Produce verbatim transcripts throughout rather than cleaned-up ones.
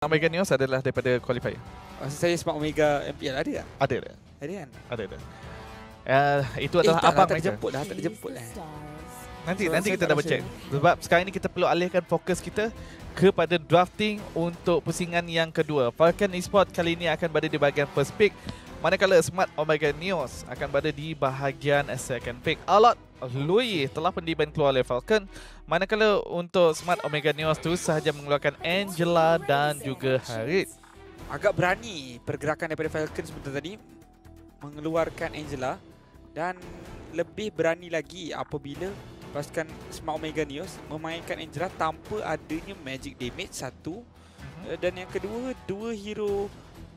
Omega Neos adalah daripada qualifier. Maksud saya Smart Omega M P L ada tak? Ada ada. Ada kan? Ada ada. Uh, itu adalah eh, tak, abang tak mereka. dijemput dah, tak dijemput lah. Nanti So, nanti saya kita tak double rasa. check. Sebab sekarang ni kita perlu alihkan fokus kita kepada drafting untuk pusingan yang kedua. Falcon Esports kali ini akan berada di bahagian first pick, manakala Smart Omega Neos akan berada di bahagian second pick. Alot Lui telah pun di-ban keluar oleh Falcon, manakala untuk Smart Omega Neos terus sahaja mengeluarkan Angela dan juga Harit. Agak berani pergerakan daripada Falcon sebentar tadi mengeluarkan Angela, dan lebih berani lagi apabila pasukan Smart Omega Neos memainkan Angela tanpa adanya magic damage satu, uh-huh. dan yang kedua dua hero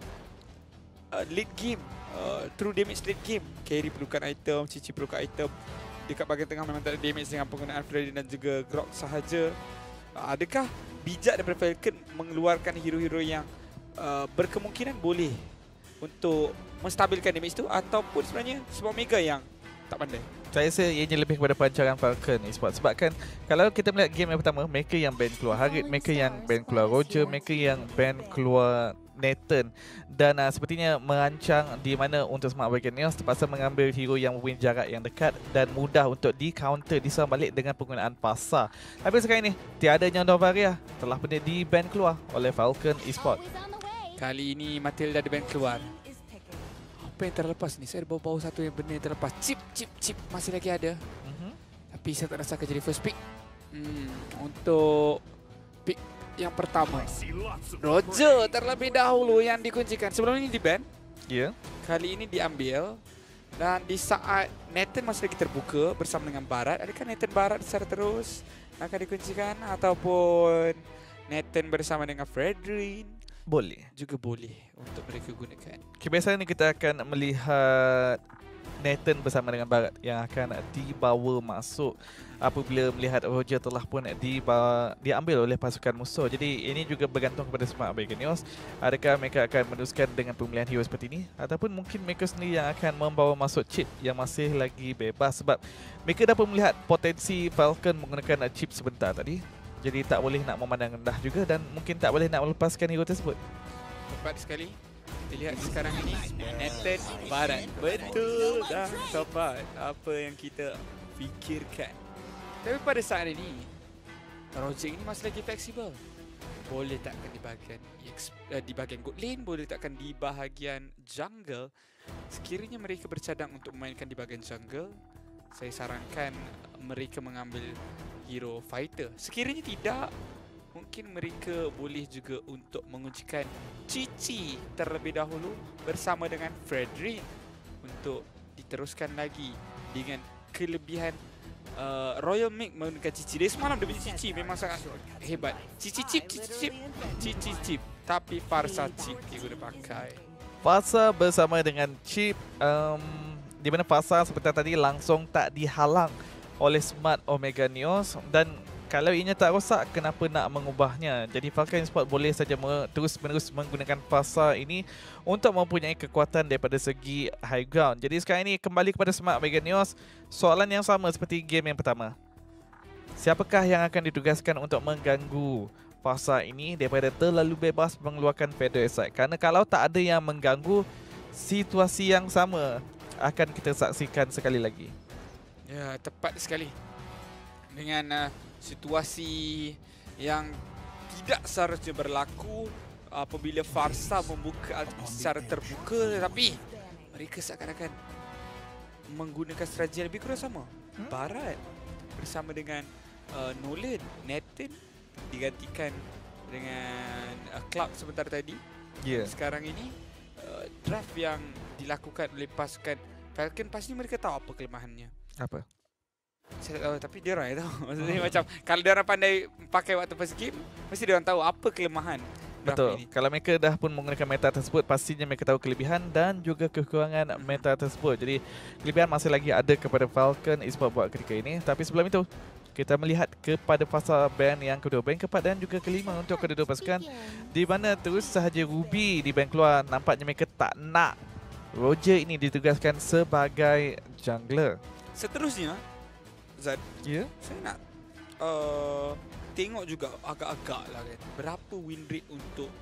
uh, late game, uh, true damage late game. Carry perlukan item, Cici perlukan item. Dekat bahagian tengah memang tak ada damage dengan penggunaan Freddy dan juga Grok sahaja. Uh, adakah bijak daripada Falcon mengeluarkan hero-hero yang uh, berkemungkinan boleh untuk menstabilkan damage tu, ataupun sebenarnya Smart Omega yang tak pandai? Saya rasa ianya lebih kepada perancangan Falcon Esports. Sebab kan kalau kita melihat game yang pertama, mereka yang ban keluar Harit, mereka yang ban keluar Roger, mereka yang ban keluar Nathan, dan uh, sepertinya merancang di mana untuk Smart Omega Neos terpaksa mengambil hero yang win jarak yang dekat dan mudah untuk di counter, diserang balik dengan penggunaan pasar. Tapi sekarang ini tiada Nyondo Varia telah pun di ban keluar oleh Falcon Esports. Kali ini Matilda ada ban keluar. Apa yang terlepas ni? Saya ada bau-bau satu yang benda yang terlepas. Chip, chip, chip masih lagi ada. Mm-hmm. Tapi saya tak rasa akan jadi first pick. Hmm, untuk pick yang pertama, Roger terlebih dahulu yang dikuncikan. Sebelum ini di ban, Ya. Yeah. kali ini diambil. Dan di saat Nathan masih lagi terbuka bersama dengan Barat, adakah Nathan Barat secara terus akan dikuncikan, ataupun Nathan bersama dengan Fredrin Boleh. juga boleh untuk mereka gunakan. Kebiasaan ni kita akan melihat Nathan bersama dengan Barat yang akan dibawa masuk apabila melihat Roger telah pun dibawa, diambil oleh pasukan musuh. Jadi ini juga bergantung kepada Smart Omega Neos. Adakah mereka akan meneruskan dengan pemilihan hero seperti ini, ataupun mungkin mereka sendiri yang akan membawa masuk chip yang masih lagi bebas. Sebab mereka dapat melihat potensi Falcon menggunakan chip sebentar tadi. Jadi tak boleh nak memandang rendah juga, dan mungkin tak boleh nak melepaskan hero tersebut. Tepat sekali. Kita lihat sekarang ini Nathan Barat. Betul dah tepat apa yang kita fikirkan. Tapi pada saat ini Roger ini masih lagi fleksibel. Boleh takkan di bahagian uh, di bahagian good lane, boleh takkan di bahagian jungle. Sekiranya mereka bercadang untuk memainkan di bahagian jungle, saya sarankan mereka mengambil hero fighter. Sekiranya tidak, mungkin mereka boleh juga untuk menguncikan Cici terlebih dahulu bersama dengan Fredrin untuk diteruskan lagi dengan kelebihan uh, Royal Mix menggunakan Cici. Dari semalam dia punya Cici memang sangat hebat. Cici chip, Cici chip, Cici chip. Tapi Farsa chip dia guna pakai. Farsa bersama dengan chip, um, di mana Farsa seperti tadi langsung tak dihalang oleh Smart Omega Neos, dan kalau ianya tak rosak, kenapa nak mengubahnya? Jadi Falcon Esports boleh saja terus-menerus menggunakan Farsa ini untuk mempunyai kekuatan daripada segi high ground. Jadi sekarang ini kembali kepada Smart Omega Neos, soalan yang sama seperti game yang pertama. Siapakah yang akan ditugaskan untuk mengganggu Farsa ini daripada terlalu bebas mengeluarkan Feather Aside? Kerana kalau tak ada yang mengganggu, situasi yang sama akan kita saksikan sekali lagi. Ya, tepat sekali. Dengan uh, situasi yang tidak seharusnya berlaku apabila Farsa membuka secara terbuka, tapi mereka seakan-akan menggunakan strategi yang lebih kurang sama. Hmm? Barat bersama dengan uh, Nolan, Nathan digantikan dengan uh, Clark sebentar tadi. Yeah. Sekarang ini uh, draft yang dilakukan oleh pasukan Falcon, pasti mereka tahu apa kelemahannya. Apa? Saya tak tahu, tapi dia orang yang tahu. Maksudnya macam kalau dia orang pandai pakai waktu first game, mesti dia orang tahu apa kelemahan. Betul. Ini. Kalau mereka dah pun menggunakan meta tersebut, pastinya mereka tahu kelebihan dan juga kekurangan meta tersebut. Jadi kelebihan masih lagi ada kepada Falcon Esports buat ketika ini. Tapi sebelum itu, kita melihat kepada fasa ban yang kedua, ban keempat dan juga kelima untuk kedua-dua pasukan, di mana terus sahaja Ruby di ban keluar. Nampaknya mereka tak nak Roger ini ditugaskan sebagai jungler. Seterusnya, Zad, ya, yeah. saya nak uh, tengok juga agak-agak lah kan, berapa win rate untuk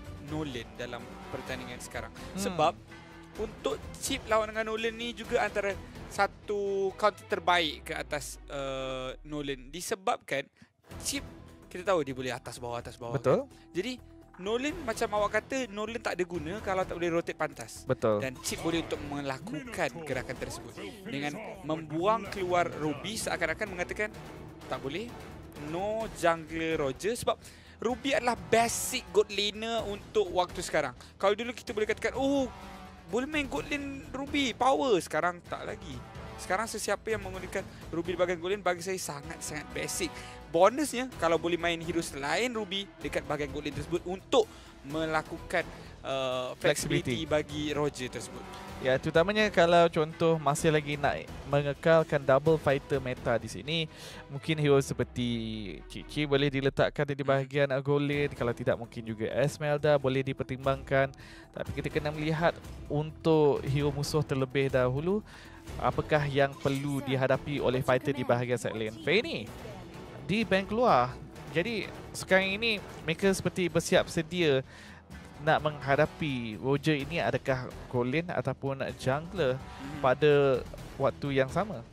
Nolan dalam pertandingan sekarang. Hmm. Sebab untuk Chip lawan dengan Nolan ni juga antara satu counter terbaik ke atas uh, Nolan. Disebabkan Chip, kita tahu dia boleh atas bawah, atas bawah. Betul. Kan? Jadi Nolan, macam awak kata, Nolan tak ada guna kalau tak boleh rotate pantas. Betul. Dan Chip boleh untuk melakukan gerakan tersebut. Dengan membuang keluar Ruby, seakan-akan mengatakan tak boleh, no jungler Roger. Sebab Ruby adalah basic god laner untuk waktu sekarang. Kalau dulu kita boleh katakan, oh boleh main god lane Ruby, power. Sekarang tak lagi. Sekarang sesiapa yang menggunakan Ruby di bahagian god lane bagi saya sangat-sangat basic. Bonusnya kalau boleh main hero selain Ruby dekat bahagian god lane tersebut untuk melakukan uh, flexibility bagi Roger tersebut. Ya, terutamanya kalau contoh masih lagi nak mengekalkan double fighter meta di sini, mungkin hero seperti Cici boleh diletakkan di bahagian gold lane. Kalau tidak, mungkin juga Esmeralda boleh dipertimbangkan. Tapi kita kena melihat untuk hero musuh terlebih dahulu, apakah yang perlu dihadapi oleh fighter di bahagian side lane. Fanny di bank keluar. Jadi sekarang ini mereka seperti bersiap sedia nak menghadapi Roger ini, adakah gold lane ataupun jungler hmm. pada waktu yang sama.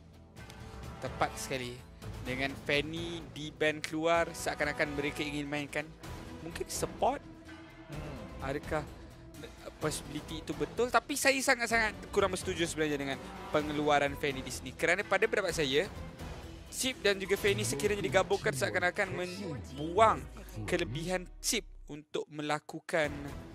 Tepat sekali. Dengan Fanny di ban keluar, seakan-akan mereka ingin mainkan mungkin support. Hmm. Adakah possibility itu betul? Tapi saya sangat-sangat kurang bersetuju sebenarnya dengan pengeluaran Fanny di sini. Kerana pada pendapat saya, Chip dan juga Fanny sekiranya digabungkan seakan-akan membuang kelebihan Chip untuk melakukan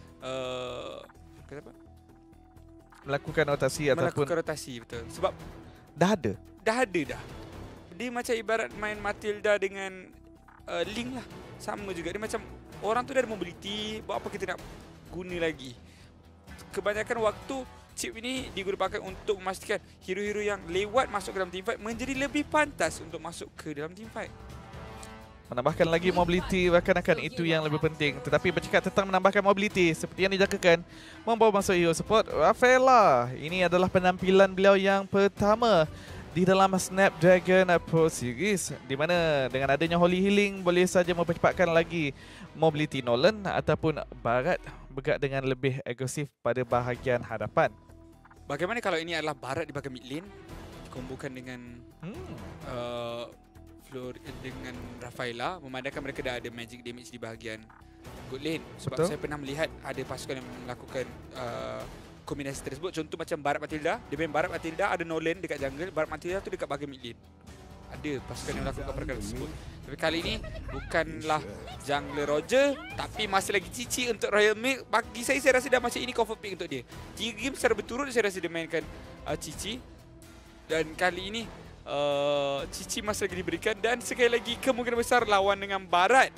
uh, kata apa? Melakukan rotasi melakukan ataupun melakukan rotasi, betul. Sebab dah ada. Dah ada dah. Dia macam ibarat main Matilda dengan uh, Link lah. Sama juga. Dia macam orang tu dah ada mobility, buat apa kita nak guna lagi. Kebanyakan waktu Chip ini digunakan untuk memastikan hero-hero yang lewat masuk ke dalam teamfight menjadi lebih pantas untuk masuk ke dalam teamfight. Menambahkan lagi mobility, bahkan-akan itu yang lebih penting. Tetapi bercakap tentang menambahkan mobility, seperti yang dijangkakan, membawa masuk hero support Rafaela. Ini adalah penampilan beliau yang pertama di dalam Snapdragon Pro Series, di mana dengan adanya Holy Healing boleh saja mempercepatkan lagi mobility Nolan ataupun Barat bergerak dengan lebih agresif pada bahagian hadapan. Bagaimana kalau ini adalah Barat di bahagian mid lane, dikombokan dengan hmm. uh, Flor dengan Rafaela, memandangkan mereka dah ada magic damage di bahagian good lane. Sebab Betul. saya pernah melihat ada pasukan yang melakukan uh, kombinasi tersebut. Contoh macam Barat Matilda, dia main Barat Matilda, ada Nolan dekat jungle, Barat Matilda tu dekat bahagian mid lane. Ada pasukan yang melakukan perkara tersebut. Tapi kali ini bukanlah jungler Roger, tapi masih lagi Cici untuk Royal Milk. Bagi saya, saya rasa dah macam ini comfort pick untuk dia. Tiga game secara berturut saya rasa dia mainkan uh, Cici. Dan kali ini uh, Cici masih lagi diberikan. Dan sekali lagi kemungkinan besar lawan dengan Barat.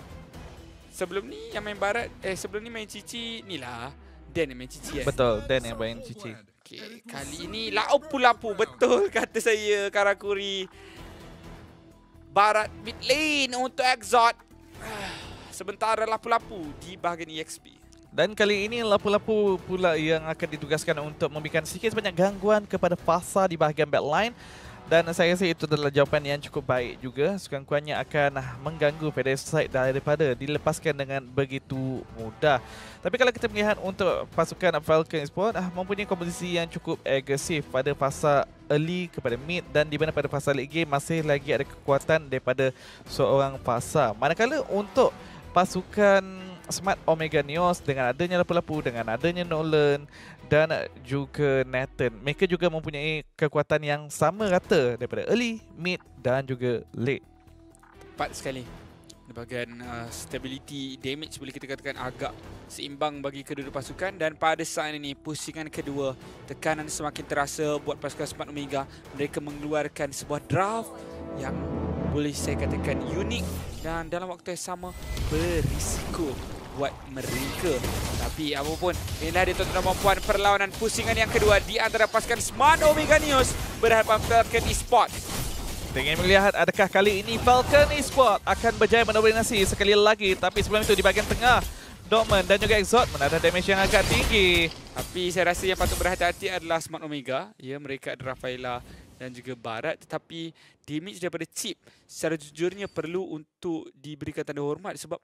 Sebelum ni yang main Barat, eh sebelum ni main Cici ni lah. Dan yang main Cici kan? Betul, Dan yang main Cici. Okay, kali ini lapu-lapu betul kata saya, Karakuri. Barat mid lane untuk Exot. Sementara lapu-lapu di bahagian E X P. Dan kali ini lapu-lapu pula yang akan ditugaskan untuk memberikan sedikit sebanyak gangguan kepada Fasa di bahagian backline. Dan saya rasa itu adalah jawapan yang cukup baik juga. Sekurang-kurangnya akan mengganggu Federation daripada dilepaskan dengan begitu mudah. Tapi kalau kita melihat untuk pasukan Falcon Esports, ah, mempunyai komposisi yang cukup agresif pada fasa early kepada mid, dan di mana pada fasa late game masih lagi ada kekuatan daripada seorang Fasa. Manakala untuk pasukan Smart Omega Neos, dengan adanya lapu-lapu, dengan adanya Nolan dan juga Nathan, mereka juga mempunyai kekuatan yang sama rata daripada early, mid dan juga late. Tepat sekali. Di bahagian uh, stability damage boleh kita katakan agak seimbang bagi kedua-dua pasukan. Dan pada saat ini pusingan kedua, tekanan semakin terasa buat pasukan Smart Omega. Mereka mengeluarkan sebuah draft yang boleh saya katakan unik dan dalam waktu yang sama berisiko buat mereka. Tapi apapun, inilah dia tuan-tuan dan puan, perlawanan pusingan yang kedua di antara pasukan Smart Omega Neos berhadapan Falcon Esports. Kita ingin melihat adakah kali ini Falcon Esports akan berjaya mendominasi sekali lagi. Tapi sebelum itu di bahagian tengah, Dortmund dan juga Exot menadah damage yang agak tinggi. Tapi saya rasa yang patut berhati-hati adalah Smart Omega. Ya, mereka ada Rafaela dan juga Barat. Tetapi damage daripada Chip secara jujurnya perlu untuk diberikan tanda hormat sebab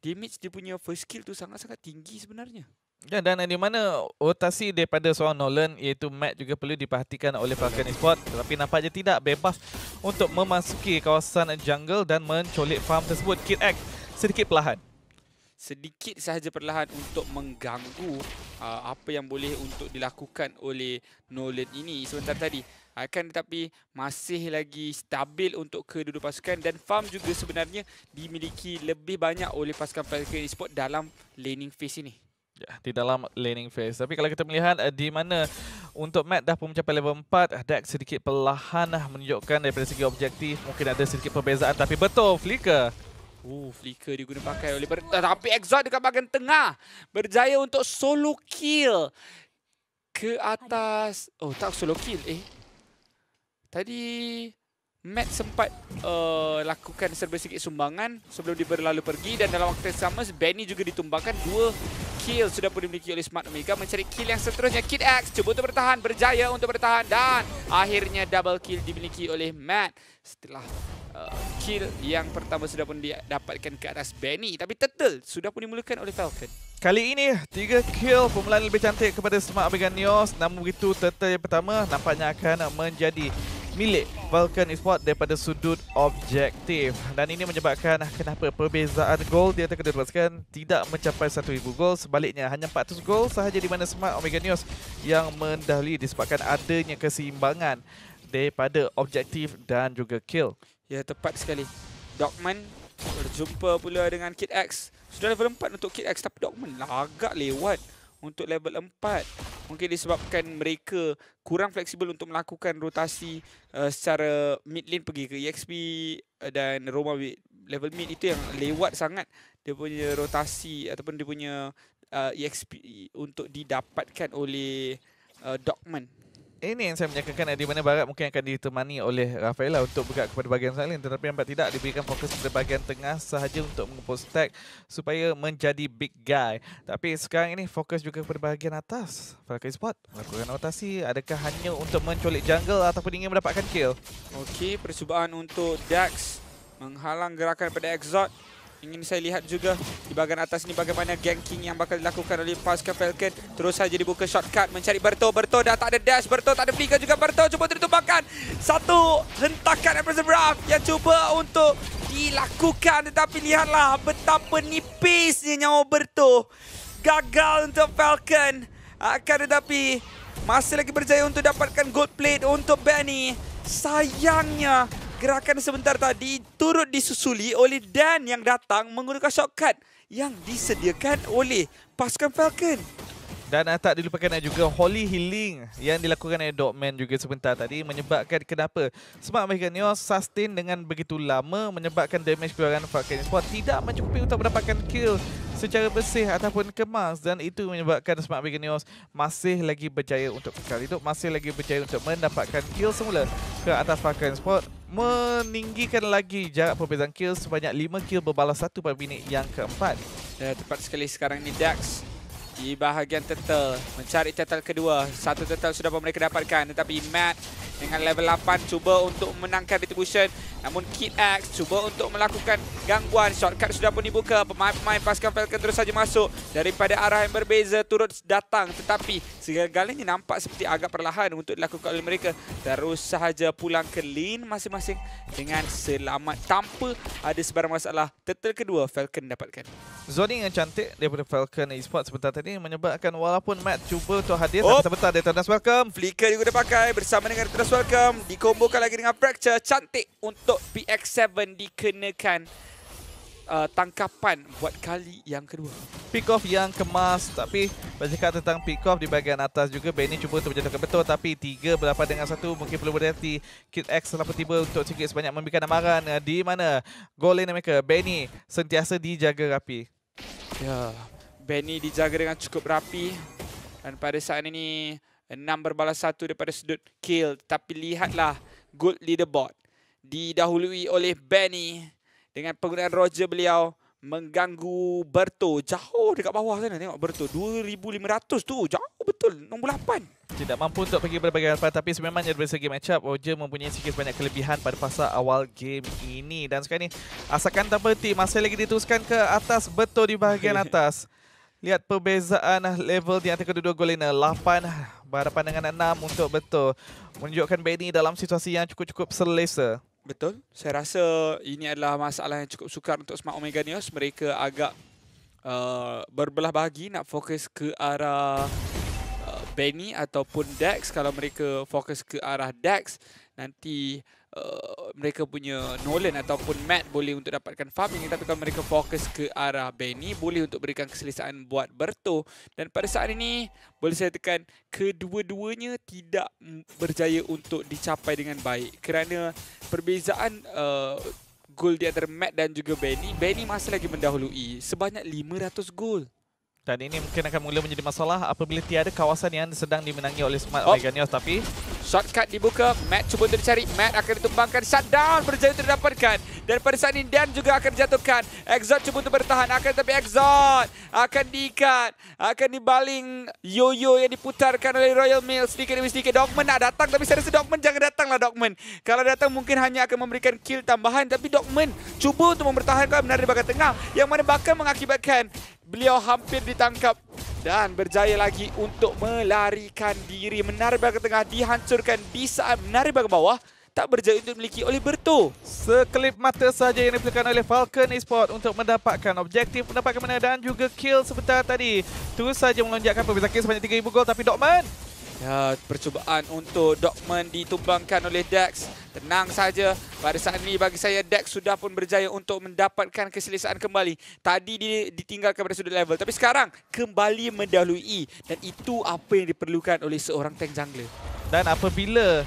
damage dia punya first kill tu sangat-sangat tinggi sebenarnya. Ya, dan di mana rotasi daripada seorang Nolan iaitu Matt juga perlu diperhatikan oleh Falcon Esports, tetapi nampaknya tidak bebas untuk memasuki kawasan jungle dan mencolik farm tersebut. Kid X sedikit perlahan. Sedikit sahaja perlahan untuk mengganggu uh, apa yang boleh untuk dilakukan oleh Nolan ini sebentar tadi. Akan tetapi masih lagi stabil untuk kedua-dua pasukan dan farm juga sebenarnya dimiliki lebih banyak oleh pasukan Falcon Esports dalam laning phase ini. Ya, di dalam laning phase. Tapi kalau kita melihat uh, di mana untuk Matt dah pun mencapai level empat, Dex sedikit perlahan uh, menunjukkan daripada segi objektif mungkin ada sedikit perbezaan, tapi betul Flicker. Oh, Flicker diguna pakai oleh Ber tapi Exalt dekat bahagian tengah berjaya untuk solo kill ke atas. Oh, tak solo kill eh. Tadi Matt sempat uh, lakukan serba sikit sumbangan sebelum dia berlalu pergi dan dalam waktu yang sama Benny juga ditumbangkan. Dua kill sudah pun dimiliki oleh Smart Omega. Mencari kill yang seterusnya. Kid X cuba untuk bertahan, berjaya untuk bertahan dan akhirnya double kill dimiliki oleh Matt setelah uh, kill yang pertama sudah pun didapatkan ke atas Benny, tapi Turtle sudah pun dimulakan oleh Falcon. Kali ini tiga kill, permulaan lebih cantik kepada Smart Omega Neos. Namun begitu Turtle yang pertama nampaknya akan menjadi milik Falcon Esports daripada sudut objektif, dan ini menyebabkan kenapa perbezaan gol di antara kedua pasukan tidak mencapai seribu gol. Sebaliknya hanya empat ratus gol sahaja di mana Smart Omega Neos yang mendahului disebabkan adanya keseimbangan daripada objektif dan juga kill. Ya, tepat sekali. Dogman berjumpa pula dengan Kid X. Sudah level empat untuk Kid X, tapi Dogman agak lewat untuk level empat. Mungkin disebabkan mereka kurang fleksibel untuk melakukan rotasi uh, secara mid lane pergi ke E X P uh, dan Roma level mid itu yang lewat sangat dia punya rotasi ataupun dia punya uh, E X P untuk didapatkan oleh uh, Dogman. Ini yang saya menyangkakan di mana Barat mungkin akan ditemani oleh Rafaela untuk bergerak kepada bahagian lain, tetapi nampak tidak, diberikan fokus kepada bahagian tengah sahaja untuk mengumpul stack supaya menjadi big guy. Tapi sekarang ini fokus juga kepada bahagian atas. Falcon Esports melakukan rotasi, adakah hanya untuk mencolik jungle ataupun ingin mendapatkan kill? Okey, percubaan untuk Dax menghalang gerakan pada Exalt. Ingin saya lihat juga di bahagian atas ni bagaimana ganking yang bakal dilakukan oleh pasukan Falcon. Terus saja dibuka shortcut mencari Berto. Berto dah tak ada dash. Berto tak ada flicker juga. Berto cuba ditumbangkan. Satu hentakan Empress Wrath yang cuba untuk dilakukan. Tetapi lihatlah betapa nipisnya nyawa Berto. Gagal untuk Falcon. Akan tetapi masih lagi berjaya untuk dapatkan gold plate untuk Benny. Sayangnya gerakan sebentar tadi turut disusuli oleh Dan yang datang menggunakan shortcut yang disediakan oleh pasukan Falcon. Dan uh, tak dilupakan juga Holy Healing yang dilakukan oleh Dogman juga sebentar tadi menyebabkan kenapa Smart Omega Neos sustain dengan begitu lama, menyebabkan damage keluaran Falcon Esports tidak mencukupi untuk mendapatkan kill secara bersih ataupun kemas, dan itu menyebabkan Smart Omega Neos masih lagi berjaya untuk kekal hidup, masih lagi berjaya untuk mendapatkan kill semula ke atas Falcon Esports, meninggikan lagi jarak perbezaan kill sebanyak lima kill berbalas satu pada minit yang keempat. Ya, tepat sekali sekarang ni Dax di bahagian turtle mencari turtle kedua. Satu turtle sudah pun mereka dapatkan, tetapi Matt dengan level lapan cuba untuk memenangkan retribution. Namun Kid X cuba untuk melakukan gangguan. Shortcut sudah pun dibuka. Pemain-pemain pasukan Falcon terus saja masuk daripada arah yang berbeza turut datang, tetapi segala-galanya nampak seperti agak perlahan untuk dilakukan oleh mereka. Terus sahaja pulang ke lane masing-masing dengan selamat tanpa ada sebarang masalah. Turtle kedua Falcon dapatkan. Zoning yang cantik daripada Falcon Esports sebentar tadi menyebabkan walaupun Matt cuba untuk hadir, oh. tapi sebentar dia Eternus Welcome. Flicker juga dia pakai bersama dengan Eternus Welcome. Dikombokan lagi dengan Fracture. Cantik untuk P X tujuh dikenakan uh, tangkapan buat kali yang kedua. Pick off yang kemas, tapi bercakap tentang pick off di bahagian atas juga Benny cuba untuk menjatuhkan betul, tapi tiga berlapan dengan satu mungkin perlu berhati. Kid X telah tiba untuk sikit sebanyak memberikan amaran di mana goal lane mereka. Benny sentiasa dijaga rapi. Ya, Benny dijaga dengan cukup rapi dan pada saat ini enam berbalas satu daripada sudut kill. Tapi lihatlah gold leaderboard didahului oleh Benny dengan penggunaan Roger beliau mengganggu Berto. Jauh dekat bawah sana, tengok Berto. dua ribu lima ratus tu, jauh betul, nombor lapan. Tidak mampu untuk pergi berbagai harapan, tapi sebenarnya dari segi matchup, Roger mempunyai sikit banyak kelebihan pada fasa awal game ini. Dan sekarang ni, asalkan tak berhenti, masih lagi diteruskan ke atas Berto di bahagian atas. Lihat perbezaan level di antara kedua-dua gol ini. lapan berhadapan dengan enam untuk Berto. Menunjukkan Benny dalam situasi yang cukup-cukup selesa. Betul. Saya rasa ini adalah masalah yang cukup sukar untuk Smart Omega Neos. Mereka agak uh, berbelah bahagi nak fokus ke arah uh, Benny ataupun Dax. Kalau mereka fokus ke arah Dax, nanti uh, mereka punya Nolan ataupun Matt boleh untuk dapatkan farming. Tapi kalau mereka fokus ke arah Benny, boleh untuk berikan keselesaan buat Berto. Dan pada saat ini, boleh saya tekan, kedua-duanya tidak berjaya untuk dicapai dengan baik. Kerana perbezaan uh, gol di antara Matt dan juga Benny, Benny masih lagi mendahului sebanyak lima ratus gol. Dan ini mungkin akan mula menjadi masalah apabila tiada kawasan yang sedang dimenangi oleh Smart Oh. Omega Neos. Tapi Shortcut dibuka, Matt cuba untuk dicari, Matt akan ditumbangkan, shutdown berjaya untuk didapatkan. Dan pada saat ini Dan juga akan dijatuhkan. Exot cuba untuk bertahan, akan tapi Exot akan diikat, akan dibaling yo-yo yang diputarkan oleh Royal Mail sedikit demi sedikit. Dogman nak datang, tapi saya rasa Dogman jangan datanglah Dogman. Kalau datang mungkin hanya akan memberikan kill tambahan, tapi Dogman cuba untuk mempertahankan menara di bahagian tengah, yang mana bakal mengakibatkan beliau hampir ditangkap dan berjaya lagi untuk melarikan diri. Menara bahagian tengah dihancurkan di saat menara bahagian bawah tak berjaya untuk dimiliki oleh Berto. sekelip mata saja yang diperlukan oleh Falcon Esports untuk mendapatkan objektif, mendapatkan menang dan juga kill sebentar tadi. Terus saja melonjakkan perbezaan kill sebanyak tiga ribu gol, tapi Dogman, ya, percubaan untuk Dogman ditumbangkan oleh Dax. Tenang saja, pada saat ini bagi saya Dax sudah pun berjaya untuk mendapatkan keselesaan kembali. Tadi dia ditinggalkan pada sudut level, tapi sekarang kembali mendahului. Dan itu apa yang diperlukan oleh seorang tank jungler. dan apabila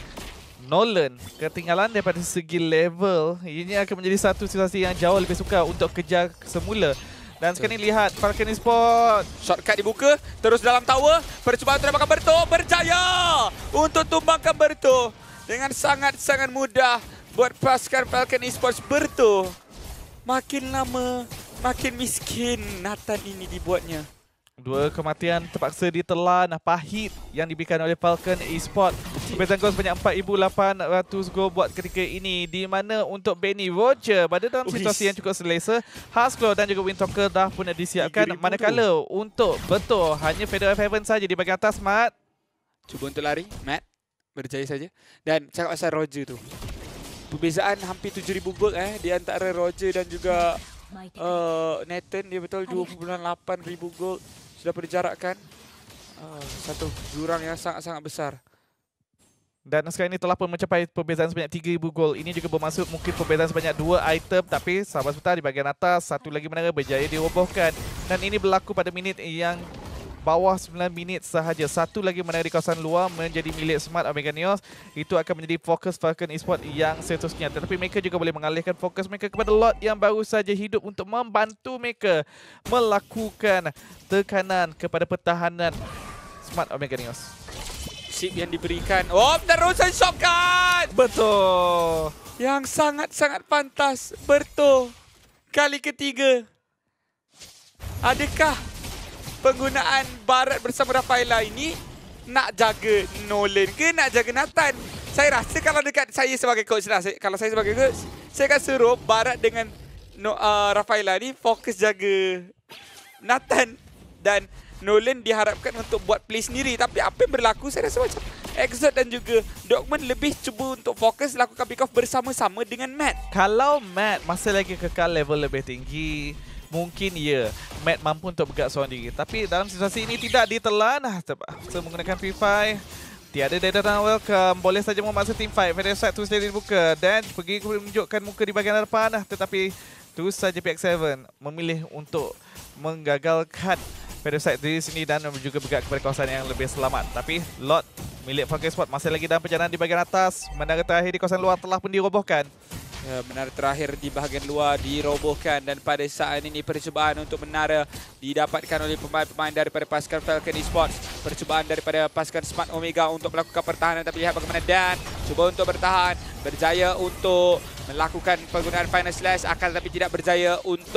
Nolan ketinggalan daripada segi level, ini akan menjadi satu situasi yang jauh lebih sukar untuk kejar semula. Dan sekarang ni lihat Falcon Esports, Shortcut dibuka, terus dalam tower. Percubaan untuk dapatkan Berto, berjaya untuk tumbangkan Berto dengan sangat-sangat mudah buat pasukan Falcon Esports. Berto makin lama makin miskin Nathan ini dibuatnya. dua kematian terpaksa ditelan pahit yang diberikan oleh Falcon Esports. Perbezaan gol sebanyak empat ribu lapan ratus gol buat ketika ini, di mana untuk Benny, Roger berada dalam situasi yang cukup selesa. Husklaw dan juga Windtalker dah pun disiapkan. Manakala untuk Berto hanya Feather of Heaven saja di bahagian atas. Mat Cuba untuk lari, Matt berjaya saja. Dan cakap pasal Roger tu, perbezaan hampir tujuh ribu gol eh di antara Roger dan juga uh, Nathan. Dia betul dua puluh lapan ribu gol sudah pun dijarakkan. Uh, satu jurang yang sangat-sangat besar. Dan sekarang ini telah pun mencapai perbezaan sebanyak tiga ribu gol. Ini juga bermaksud mungkin perbezaan sebanyak dua item, tapi sahabat sebentar di bahagian atas, satu lagi menara berjaya dirobohkan. Dan ini berlaku pada minit yang bawah sembilan minit sahaja. Satu lagi menara di kawasan luar menjadi milik Smart Omega Neos. Itu akan menjadi fokus Falcon Esports yang seterusnya. Tetapi mereka juga boleh mengalihkan fokus mereka kepada lot yang baru saja hidup untuk membantu mereka melakukan tekanan kepada pertahanan Smart Omega Neos. Chip yang diberikan. Oh, penerusan shotgun! Betul. Yang sangat-sangat pantas. Berto kali ketiga. Adakah penggunaan Barat bersama Rafaela ini nak jaga Nolan ke nak jaga Nathan? Saya rasa kalau dekat saya sebagai coach lah, saya, kalau saya sebagai coach, saya akan suruh Barat dengan no, uh, Rafaela ni fokus jaga Nathan, dan Nolan diharapkan untuk buat play sendiri. Tapi apa yang berlaku, saya rasa macam Exot dan juga Dogman lebih cuba untuk fokus lakukan pick off bersama-sama dengan Matt. Kalau Matt masih lagi kekal level lebih tinggi, mungkin ya, Matt mampu untuk bergerak seorang diri. Tapi dalam situasi ini tidak ditelan. Terpaksa menggunakan Free Fire. Tiada data dan welcome. Boleh saja memaksa team fight. Feather Side terus jadi dibuka. Dan pergi menunjukkan muka di bahagian depan. Tetapi terus saja P X tujuh memilih untuk menggagalkan Feather Side di sini dan juga bergerak kepada kawasan yang lebih selamat. Tapi lot milik Falcon Esports masih lagi dalam perjalanan di bahagian atas. Menara terakhir di kawasan luar telah pun dirobohkan. Ya, menara terakhir di bahagian luar dirobohkan, dan pada saat ini percubaan untuk menara didapatkan oleh pemain-pemain daripada pasukan Falcon Esports. Percubaan daripada pasukan Smart Omega untuk melakukan pertahanan, tapi lihat bagaimana Dan cuba untuk bertahan, berjaya untuk melakukan penggunaan Final Slash, akan tetapi tidak berjaya untuk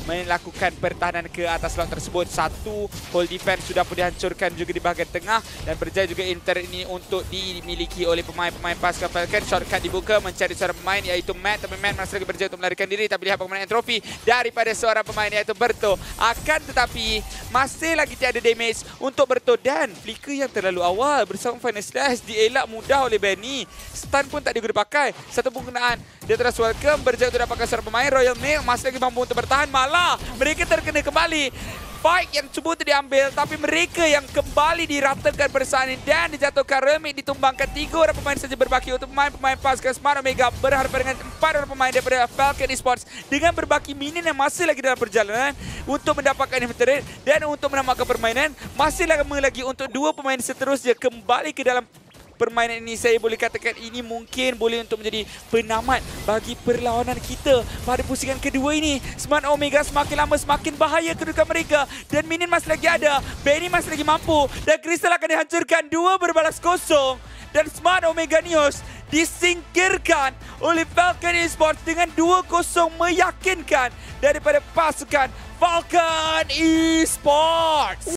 melakukan pertahanan ke atas slot tersebut. Satu hold defense sudah pun dihancurkan juga di bahagian tengah dan berjaya juga inter ini untuk dimiliki oleh pemain-pemain pasukan Falcon. Shortcut dibuka mencari seorang pemain iaitu Matt, tapi Matt masih lagi berjaya untuk melarikan diri, tapi lihat bagaimana entropi daripada seorang pemain iaitu Berto. Akan tetapi masih lagi tiada damage untuk Berto dan flicker yang terlalu awal bersama Final Slash dielak mudah oleh Benny. Stun pun tak diguna pakai. Satu penggunaan dia terus welcome, berjaya untuk dapatkan seorang pemain. Royal Mail masih lagi mampu untuk bertahan, malah mereka terkena kembali. Fight yang cuba untuk diambil, tapi mereka yang kembali diratakan persaingan dan dijatuhkan. Remik ditumbangkan. Tiga orang pemain saja berbaki untuk pemain-pemain pasukan Smart Omega berhadapan dengan empat orang pemain daripada Falcon Esports dengan berbaki minion yang masih lagi dalam perjalanan untuk mendapatkan inventory dan untuk menamatkan permainan. Masih lama lagi untuk dua pemain seterusnya kembali ke dalam permainan ini. Saya boleh katakan ini mungkin boleh untuk menjadi penamat bagi perlawanan kita pada pusingan kedua ini. Smart Omega semakin lama semakin bahaya kedudukan mereka dan minion masih lagi ada. Benny masih lagi mampu dan Crystal akan dihancurkan. Dua berbalas kosong dan Smart Omega Neos disingkirkan oleh Falcon Esports dengan dua kosong meyakinkan daripada pasukan Falcon Esports.